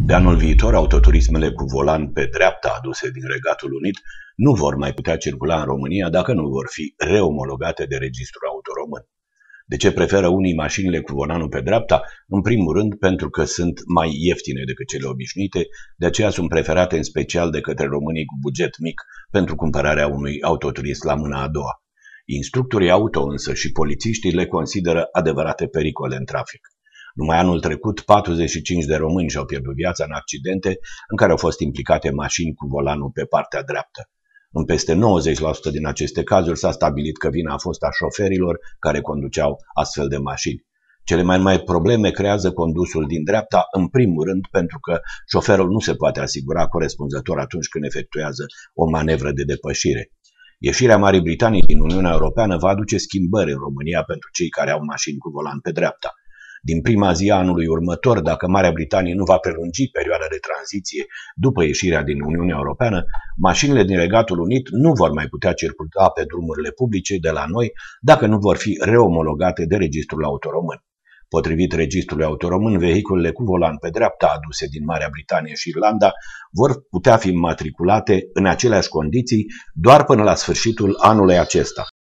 De anul viitor, autoturismele cu volan pe dreapta aduse din Regatul Unit nu vor mai putea circula în România dacă nu vor fi reomologate de Registrul Auto Român. De ce preferă unii mașinile cu volanul pe dreapta? În primul rând, pentru că sunt mai ieftine decât cele obișnuite, de aceea sunt preferate în special de către românii cu buget mic pentru cumpărarea unui autoturism la mâna a doua. Instructorii auto însă și polițiștii le consideră adevărate pericole în trafic. Numai anul trecut, 45 de români și-au pierdut viața în accidente în care au fost implicate mașini cu volanul pe partea dreaptă. În peste 90% din aceste cazuri s-a stabilit că vina a fost a șoferilor care conduceau astfel de mașini. Cele mai mari probleme creează condusul din dreapta, în primul rând pentru că șoferul nu se poate asigura corespunzător atunci când efectuează o manevră de depășire. Ieșirea Marii Britanii din Uniunea Europeană va aduce schimbări în România pentru cei care au mașini cu volan pe dreapta. Din prima zi a anului următor, dacă Marea Britanie nu va prelungi perioada de tranziție după ieșirea din Uniunea Europeană, mașinile din Regatul Unit nu vor mai putea circula pe drumurile publice de la noi dacă nu vor fi reomologate de Registrul Auto Român. Potrivit Registrului Auto Român, vehiculele cu volan pe dreapta aduse din Marea Britanie și Irlanda vor putea fi matriculate în aceleași condiții doar până la sfârșitul anului acesta.